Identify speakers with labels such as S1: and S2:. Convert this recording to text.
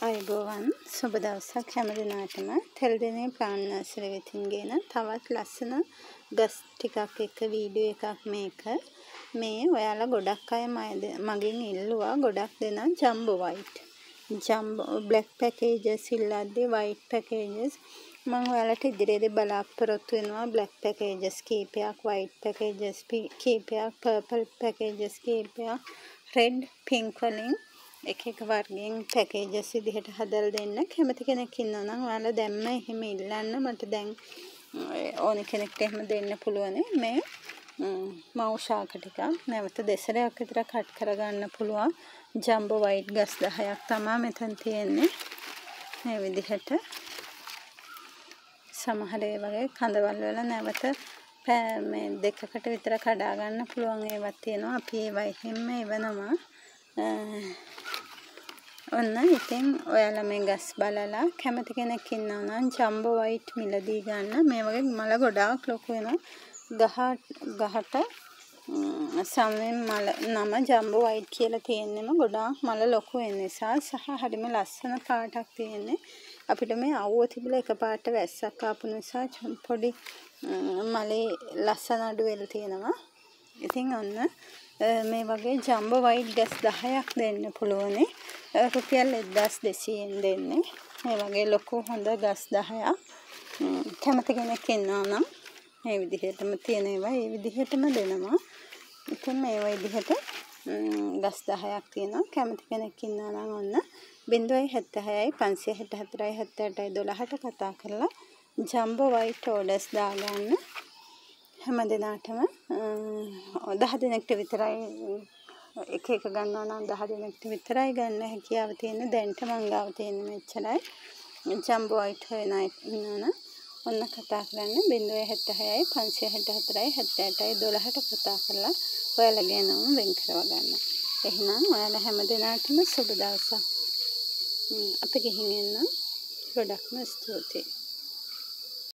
S1: අයිබෝවන් සුබ දවසක් හැම දිනාටම තෙල්දෙනේ ප්ලාන්ට් නර්සරි වෙතින් ගෙන තවත් ලස්සන ගස් ටිකක් එක්ක වීඩියෝ එකක් මේ ඔයාලා ගොඩක් අය මගෙන් ඉල්ලුවා ගොඩක් දෙනා jumbo white jumbo black packages ඉල්ලද්දී වයිට් පැකේජස් මම ඔයාලට ඉදිරියේදී බලාපොරොත්තු වෙනවා බ්ලැක් පැකේජස් කීපයක් වයිට් පැකේජස් කීපයක් පර්පල් පැකේජස් කීපයක් රෙඩ් පින්ක් වලින් එක වර්ගයෙන් පැකේජස් විදිහට හදලා දෙන්න කැමති කෙනෙක් ඉන්නවා නම් ඔයාලා දැම්ම එහෙම ඉල්ලන්න මට දැන් ඕන කෙනෙක්ට එහෙම දෙන්න පුළුවන් මේ මව් ශාක ටිකක් නැවත දෙසරයක් විතර කට් කරගන්න පුළුවන් ජම්බෝ වයිට් ගස් 10ක් තමයි මෙතන තියෙන්නේ මේ විදිහට සමහර ඒ වගේ කඳවල් වල නැවත මේ දෙකකට විතර කඩා ගන්න පුළුවන් ඒවත් තියෙනවා අපි ඒවා එහෙම එවනවා ඔන්න ඉතින් ඔයාලා මේ ගස් බලලා කැමති කෙනෙක් ඉන්නවා නම් ජම්බෝ වයිට් මිලදී ගන්න මේ වගේ මල ගොඩාක් ලොකු වෙනවා ගහට සමෙන් මල නම ජම්බෝ වයිට් කියලා තියෙන්නම ගොඩාක් මල ලොකු වෙන නිසා සහ හරිම ලස්සන පාටක් තියෙන්නේ අපිට මේ අවුව තිබිලා එකපාරට වැස්සක් ආපු නිසා පොඩි මලේ ලස්සන අඩු වෙලා තියෙනවා ඉතින් ඔන්න මේ වගේ ජම්බෝ වයිට් ගස් 10ක් දෙන්න පුළුවන් රුපියල් 1200ෙන් දෙන්නේ මේ වගේ ලොකු හොඳ ගස් 10ක් කැමති කෙනෙක් ඉන්නවා නම් මේ විදිහටම තියෙන ඒවා ඒ විදිහටම දෙනවා ඉතින් මේ විදිහට ගස් 10ක් තියෙනවා කැමති කෙනෙක් ඉන්නවා නම් ඔන්න 076 564 78 12ට කතා කරලා ජම්බෝ වයිට් ඕඩර්ස් දාගන්න හැම දිනකටම 10 දිනකට විතරයි එක ගන්නවා නම් 10 දිනකට විතරයි ගන්න හැකියාව තියෙන දැන්ට මං ගාව තියෙන මෙච්චරයි ජම්බෝ වයිට් හොයන ඉන්නවනම් ඔන්න කතා කරන්න 076 564 78 12ට කතා කරලා ඔයාලගේ නම වෙන් කරව ගන්න. එහෙනම් ඔයාලා හැම දිනකටම සුබ දවසක්. අපි ගිහින් එන්න ගොඩක්ම ස්තුතියි.